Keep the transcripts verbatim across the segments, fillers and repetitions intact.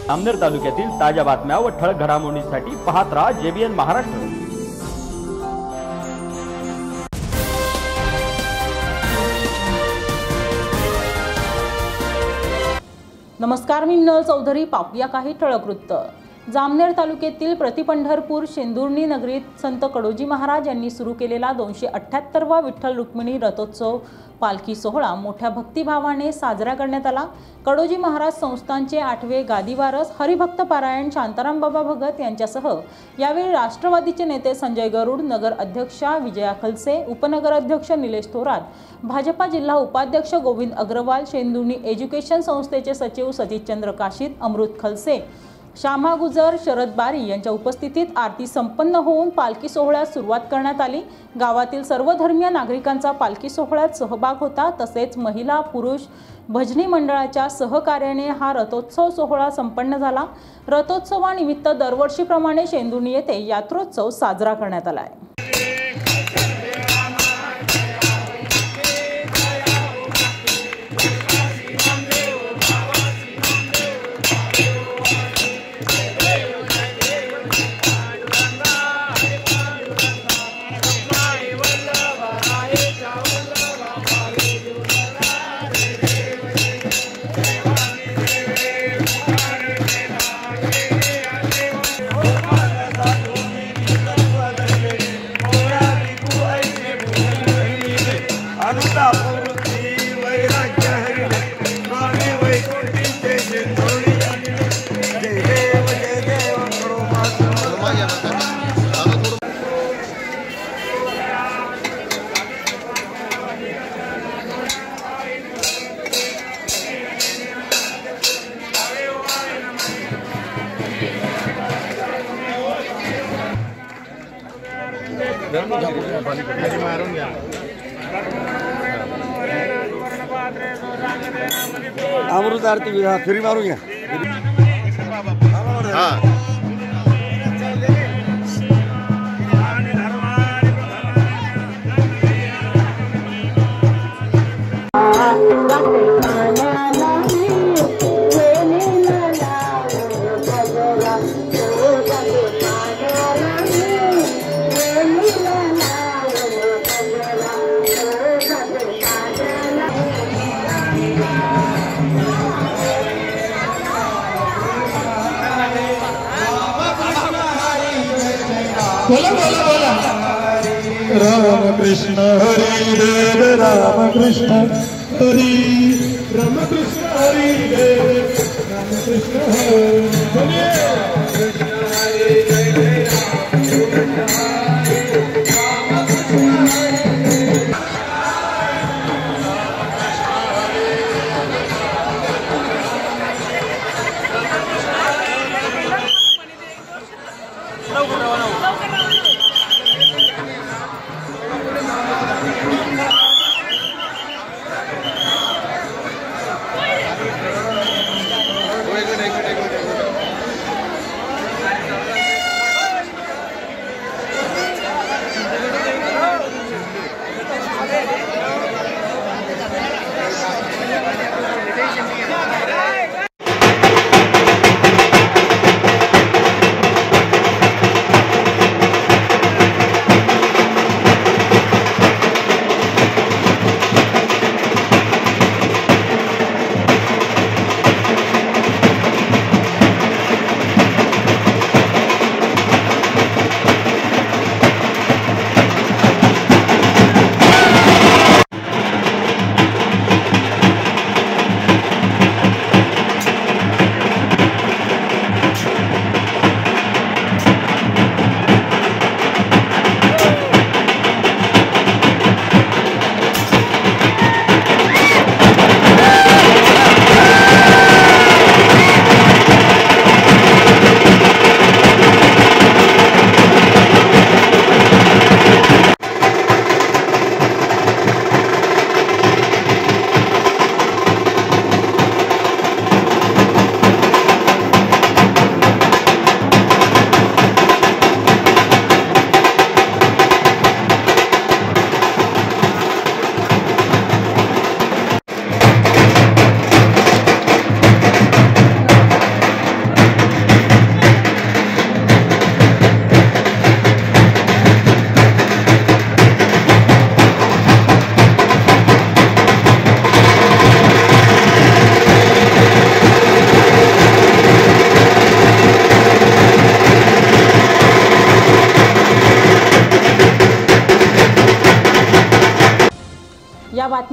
जामनेर तालुक्यातील ताज्या बातम्या व ठळक घडामोडींसाठी पाहत राहा जेबीएन महाराष्ट्र। नमस्कार, मी मिनल चौधरी। पाहूया काही ठळक वृत्त। जामनेर तालुक्यातील प्रतिपंढरपूर शेंदुर्णी नगरीत संत कडोजी महाराज यांनी सुरू केलेला दोनशे अठ्ठ्याहत्तरवा विठ्ठल रुक्मिणी रथोत्सव पालखी सोहळा मोठ्या भक्तिभावाने साजरा करण्यात आला। कडोजी महाराज संस्थानचे आठवे गादीवारस हरिभक्त पारायण शांताराम बाबा भगत यांच्यासह यावेळी राष्ट्रवादीचे नेते संजय गरुड, नगर अध्यक्षा विजया खलसे, उपनगर अध्यक्ष निलेश थोरात, भाजपा जिल्हा उपाध्यक्ष गोविंद अग्रवाल, शेंदुर्णी एज्युकेशन संस्थेचे सचिव सतीशचंद्र काशीद, अमृत खलसे, श्यामा गुजर, शरद बारी यांच्या उपस्थितीत आरती संपन्न होऊन पालखी सोहळ्यास सुरुवात करण्यात आली। गावातील सर्व धर्मीय नागरिकांचा पालखी सोहळ्यात सहभाग होता। तसेच महिला पुरुष भजनी मंडळाच्या सहकार्याने हा रथोत्सव सोहळा संपन्न झाला। रथोत्सवानिमित्त दरवर्षीप्रमाणे शेंदुर्णी येथे यात्रोत्सव साजरा करण्यात आला आहे। अमृत आरती फिरी मारून घ्या। राम कृष्ण हरि देव राम कृष्ण हरि राम कृष्ण हरि देव राम कृष्ण हरि एक मिनिट एक मिनिट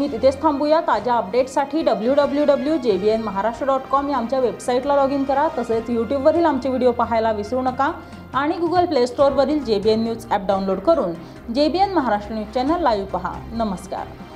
बातमीत इथेच थांबूया। ताज्या अपडेट्ससाठी W W W dot J B N Maharashtra dot com या आमच्या वेबसाईटला लॉग इन करा। तसेच यूट्यूबवरील आमचे व्हिडिओ पाहायला विसरू नका आणि गुगल प्ले स्टोअरवरील J B N news app download करून J B N Maharashtra news channel live पहा। नमस्कार।